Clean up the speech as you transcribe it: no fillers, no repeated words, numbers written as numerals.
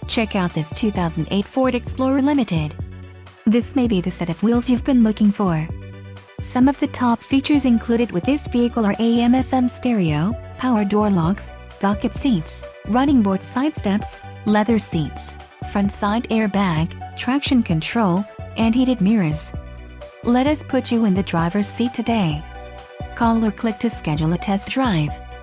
Check out this 2008 Ford Explorer Limited. This may be the set of wheels you've been looking for. Some of the top features included with this vehicle are AM/FM stereo, power door locks, bucket seats, running board side steps, leather seats, front side airbag, traction control, and heated mirrors. Let us put you in the driver's seat today. Call or click to schedule a test drive.